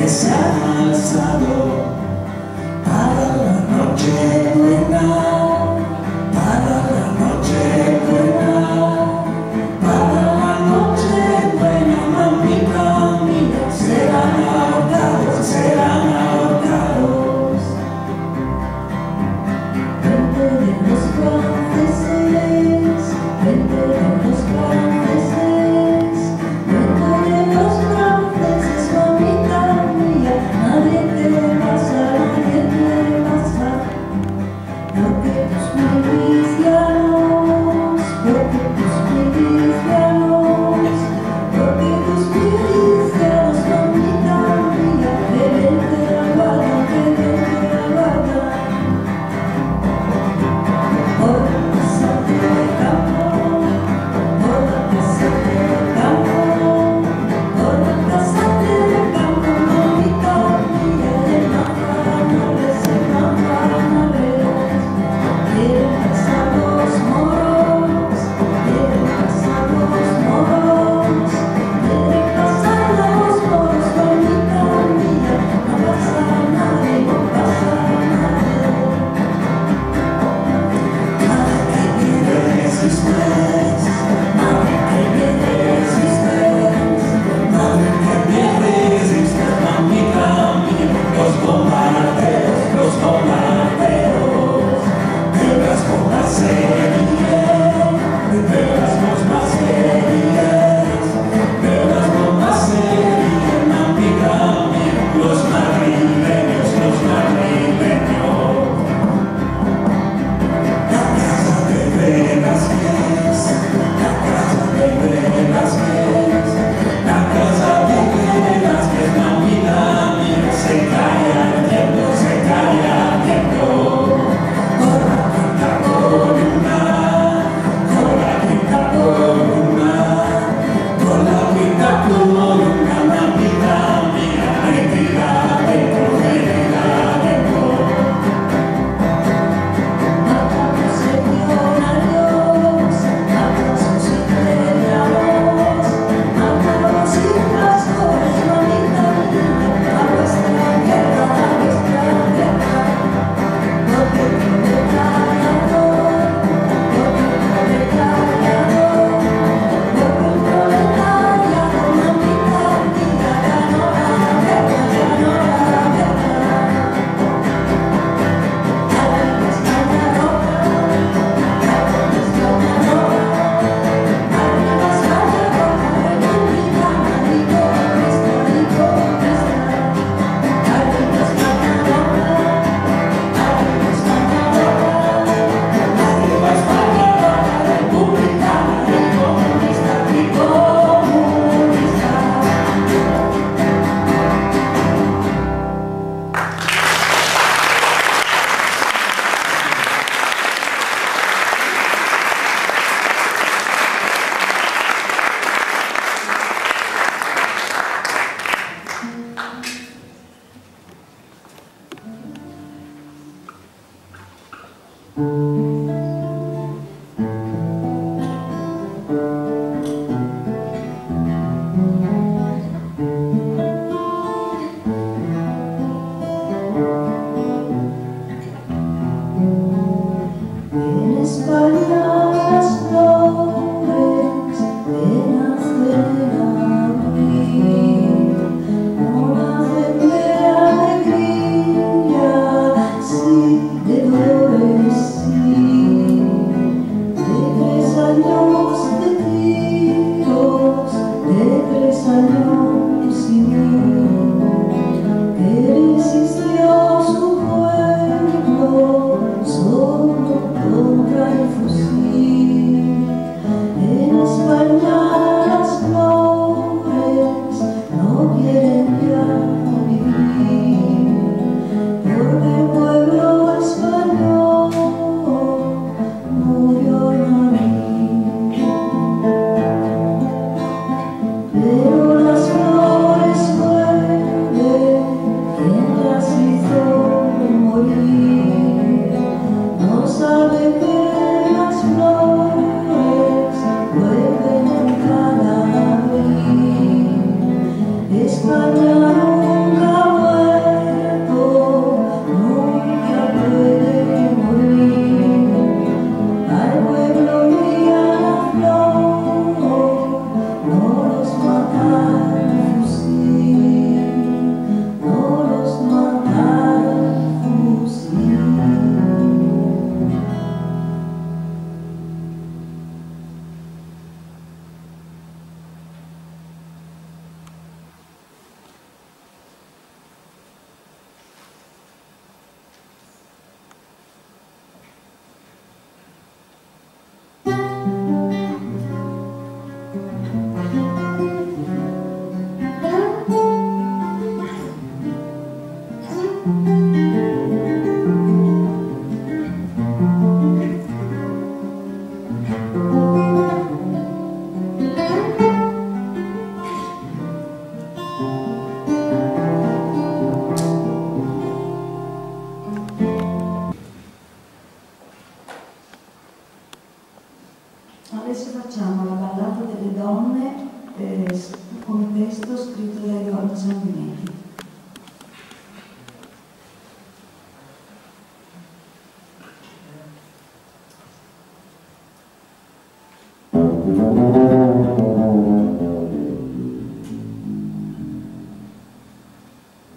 España nunca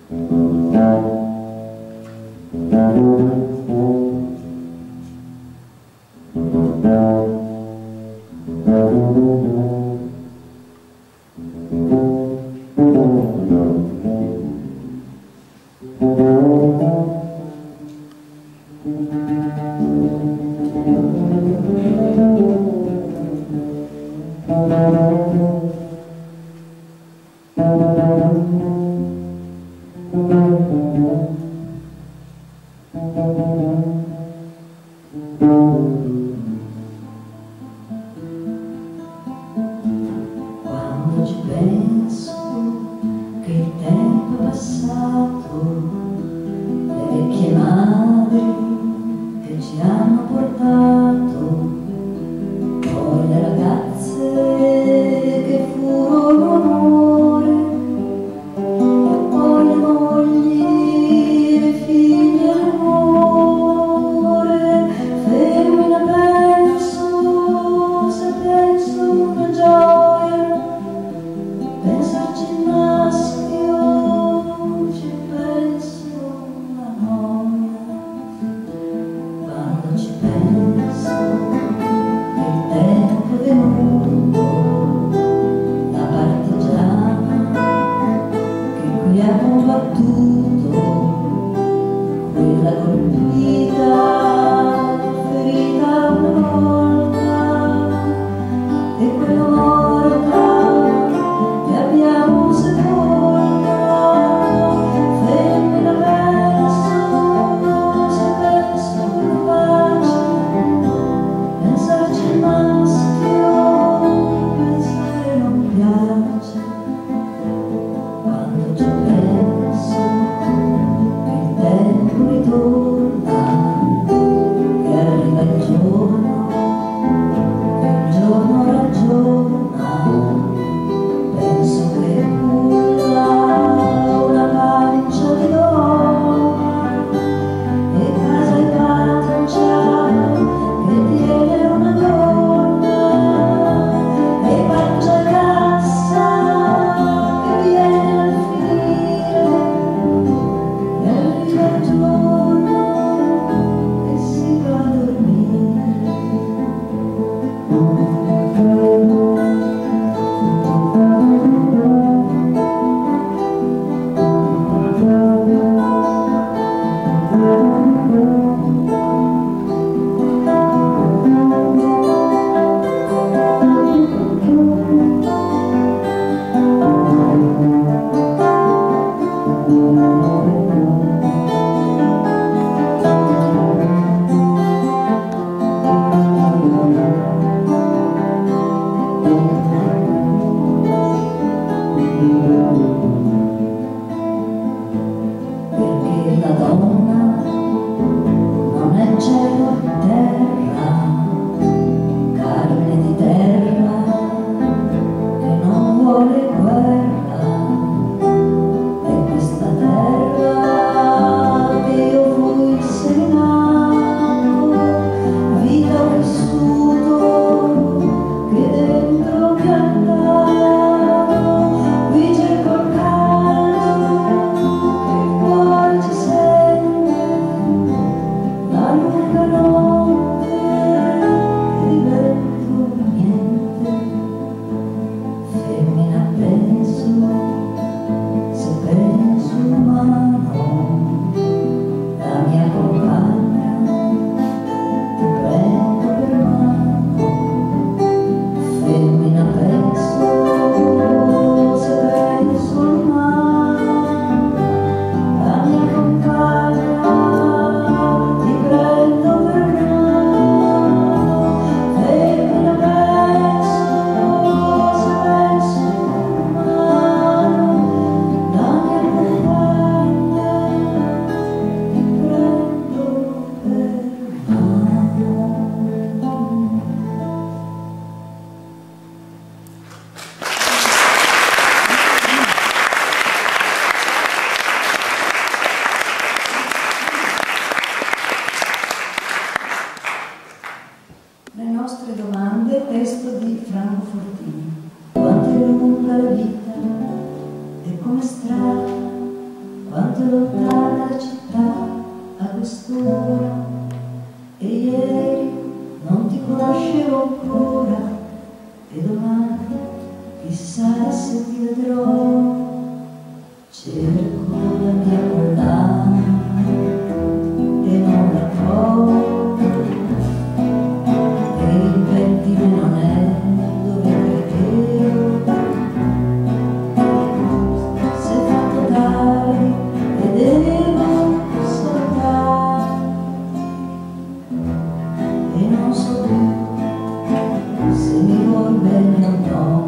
Quando ci penso che il tempo è passato, le vecchie madri che ci hanno portato, poi le ragazze che furono amore, e poi le mogli, le figlie d'amore. Femmina penso, se penso una gioia, pensarci il maschio, ci penso una noia. Quando ci penso che il tempo è venuto, la partigiana che qui ha combattuto, quella colpita, ferita una volta, e quella morta che abbiamo sepolta. Femmina penso, se penso una pace, pensarci il maschio, pensare non piace. Quando ci penso lontana la città a quest'ora e ieri non ti conoscevo ancora e domani chissà se ti vedrò. Cerco la mia collana e non la trovo e il pettine non è dove credevo. Sei fatto tardi e devo salutarti e non so più se mi vuoi bene o no.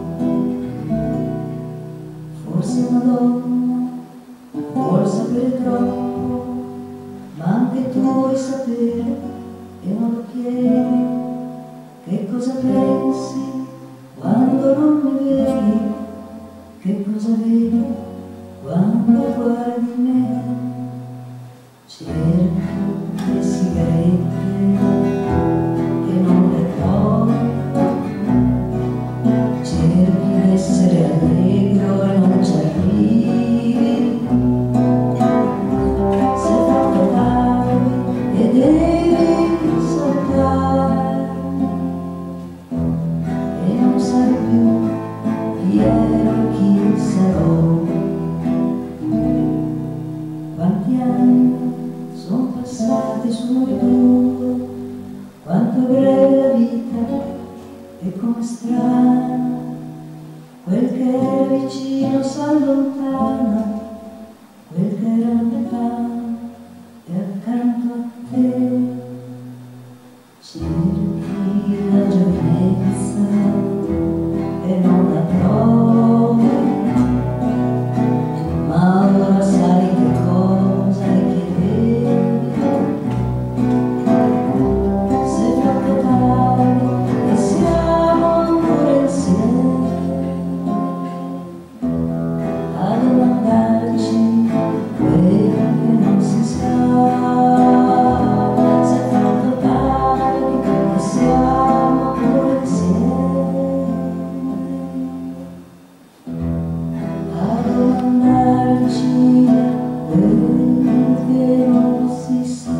Forse una donna vuol sapere troppo, ma anche tu vuoi sapere e non lo chiedi. Che cosa pensi quando non mi vedi? Che cosa vedi quando guardi me? Cerchi le sigarette che non le trovi, cerchi di essere allegro e non ci arrivi. Sei fatto tardi e devi saltare e non sai più chi ero e chi sarò. Quanti anni sono passati su noi due, quanto è breve la vita e come strana. Quel che era vicino s'allontana, quel che era lontano è accanto a te. Cerchi la giovinezza e non la trovi, ma ora sai che cosa chiedevi. Sei fatto tardi e siamo ancora insieme a domandarci quello che non si sa. Sei fatto tardi e siamo ancora insieme a domandarci quello che non si sa.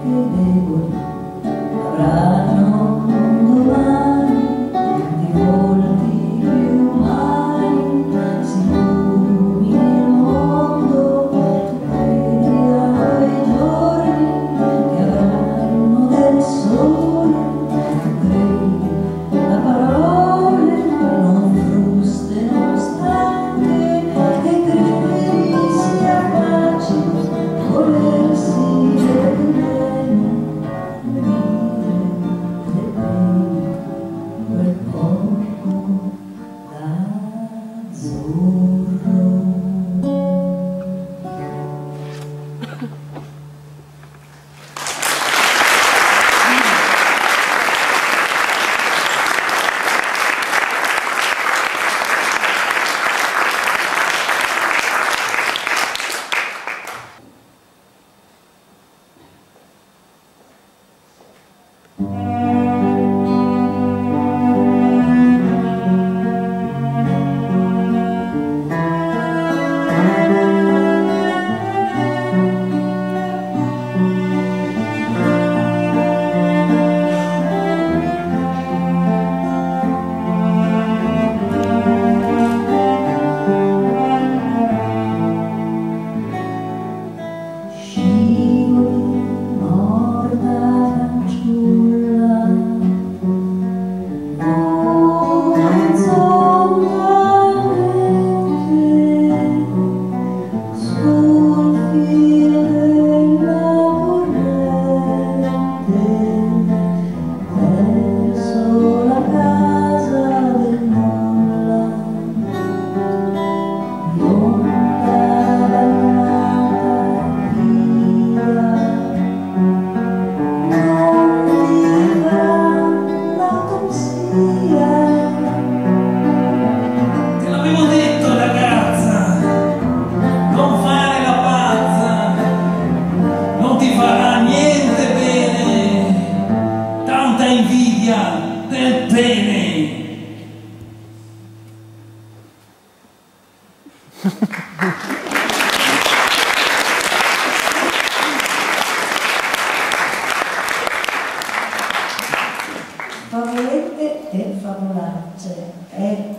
Favolette e favolacce è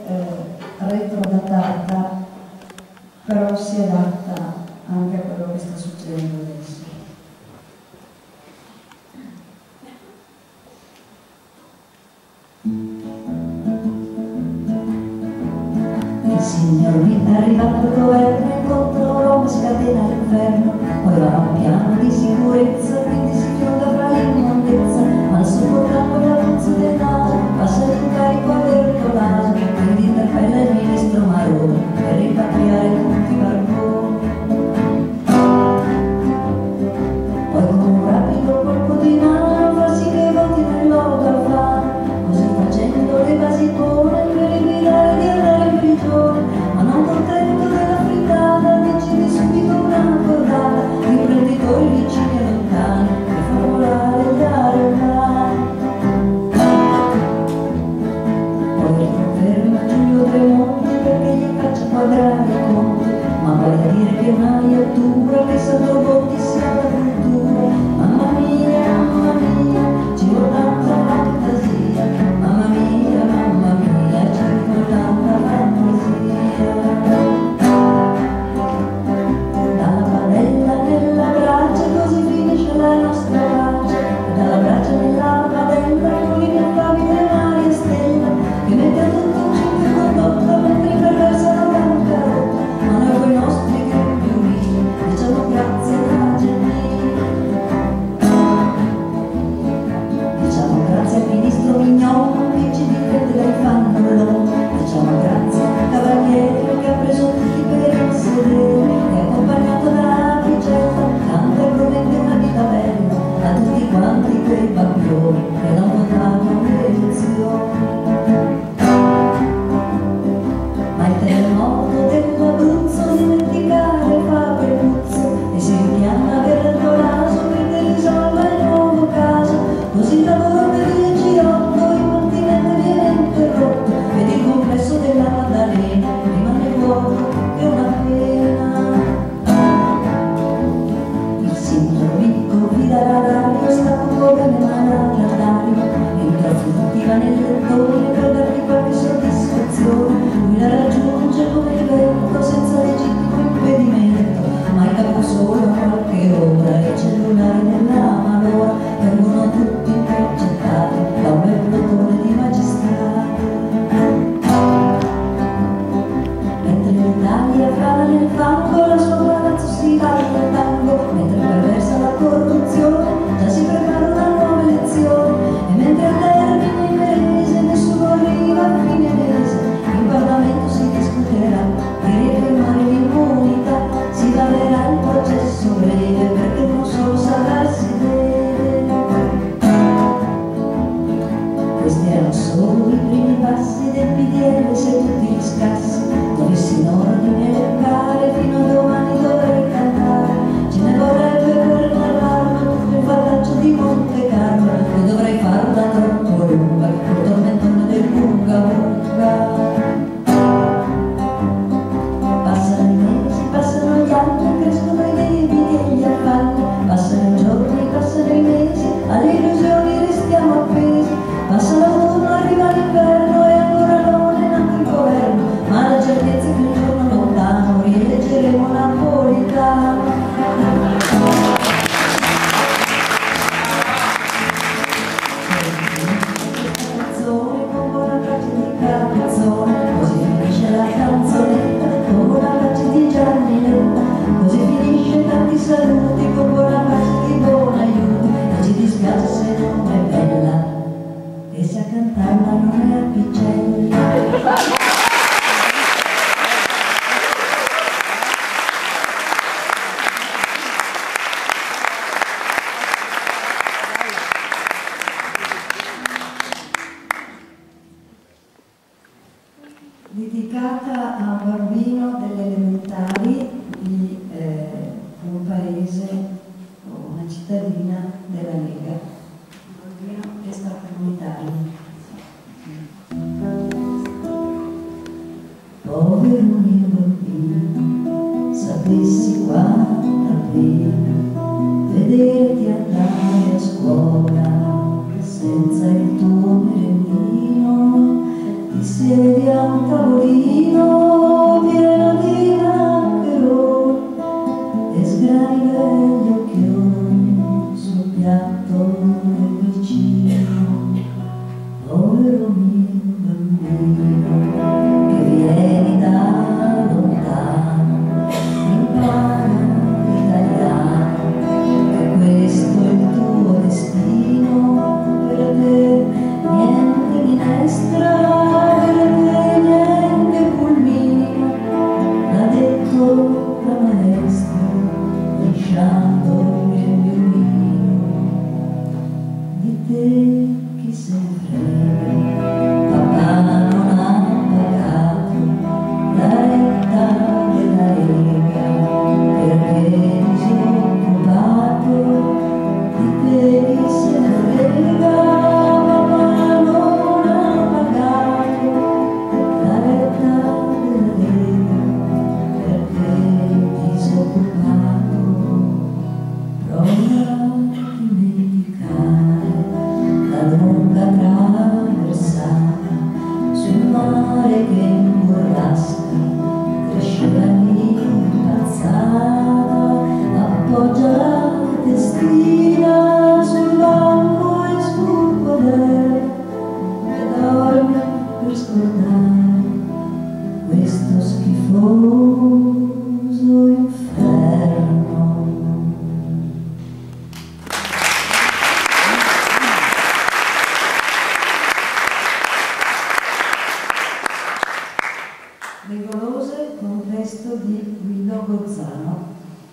retrodatata, però si adatta anche a quello che sta succedendo adesso. Il Signore è arrivato al governo, incontra Roma, scatena l'inferno, poi va a un piano di sicurezza, quindi si fionda fra l'immondezza, ma al suo programma la puzza del naso, passa l'incarico a Bertolaso, quindi interpella il ministro Maroni per rimpatriare tutti i barboni. Poi con un rapido colpo di mano fa sì che voti nell'orto Alfano, così facendo le basi pone per evitare di andare in prigione, ma non contento della frittata decide subito una cordata di imprenditori vicini e lontani. alle illusioni restiamo appesi, passa l'autunno, arriva l'inverno e ancora non è nato il governo, ma la certezza che un giorno lontano rieleggeremo Napolitano. Con buona pace di Carcassonne, così finisce la canzonetta, con buona pace di Gianniletta, così finisce tanti saluti, con buona pace di buon aiuto, e ci dispiace se non è bella, e se a cantarla non è a Picelli. Dedicata a un bambino delle elementari di un paese o una cittadina della Lega, un bambino extracomunitario. Povero mio bambino, sapessi quanta pena vederti andare a scuola senza il tuo merendino. Ti siedi a un tavolino pieno di maccheroni e sgrani gli occhioni sul piatto del vicino. Povero mio bambino che vieni da lontano, impara l'italiano, che questo è il tuo destino, per te niente minestra. La maestra lisciando il violino, di te chi se ne frega, papà non ha pagato la retta della Lega perché disoccupato, di te chi se ne frega, papà non ha pagato la retta della Lega perché disoccupato. Prova a dimenticare la lunga traversata sul mare che in burrasca cresceva lì impazzata, appoggia la testina sul banco e scompodere e dorme per scordare questo schifoso inferno. Le golose con un testo di Guido Gozzano.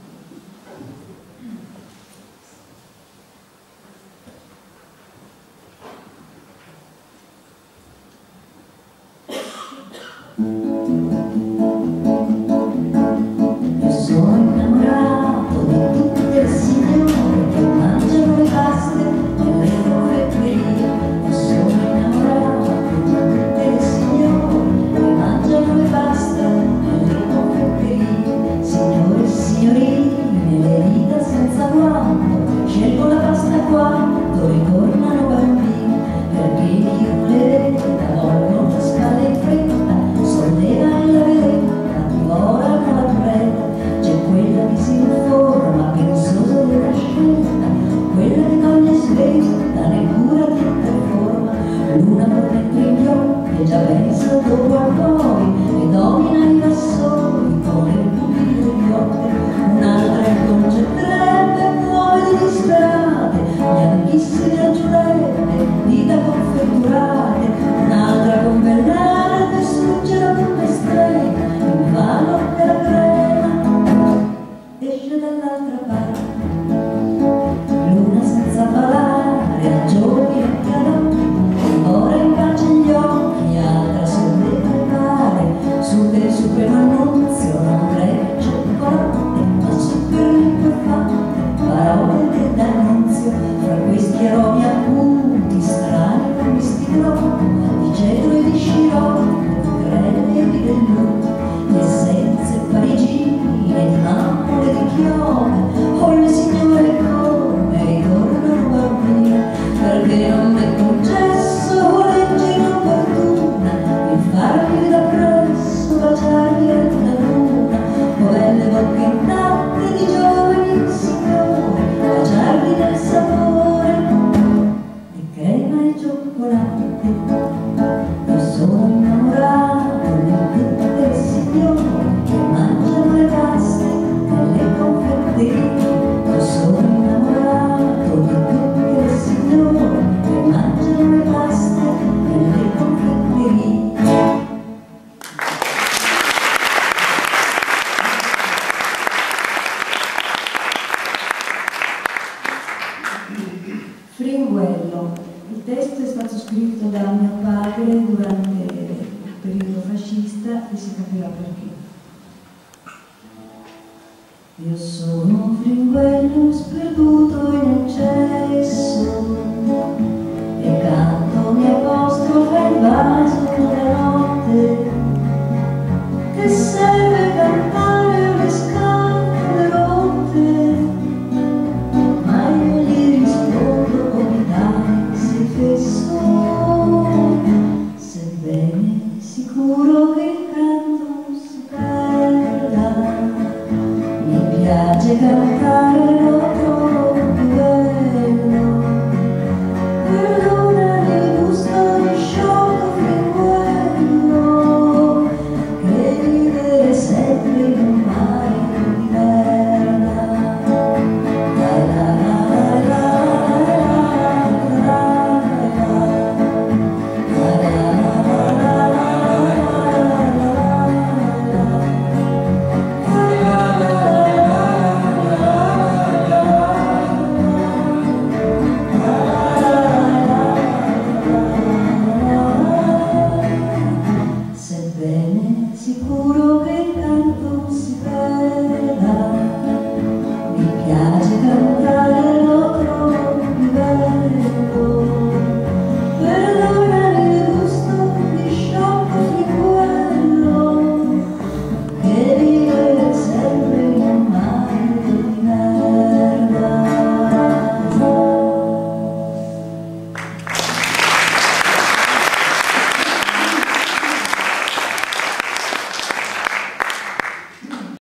Sono innamorato di tutte le signore che mangiano le paste nelle confetterie. Sono innamorato di tutte le signore che mangiano le paste nelle confetterie. Signore e signorine, le dita senza guanto, scelgo la pasta quando ritornano bambini, perché chi non le vede tolgono la scala in fretta, sollevano la veletta, divorano la turetta. C'è quella che si informa, pensosa della scelta, quella che toglie sveglia, neppure ti informa. L'una promette gli occhi e già pensa dopo a poi, e domina i vassoi con il pupillo degli occhi. Un'altra concentrerebbe, muove disperate, bianchissime aggiurebbe, dita confetturate. Un'altra convernate, suggera con le strette, in vano per la crema, esce dall'altra parte. L'una senza parlare, a giorni e a notti, ora impace gli occhi, altra solleva il mare, su del supremo annunzio non breccia un forte, ma super fatte parole d'annunzio, fra questi aromi a Fringuello. Il testo è stato scritto da mio padre durante il periodo fascista e si capirà perché. Io sono un fringuello sperduto in eccesso,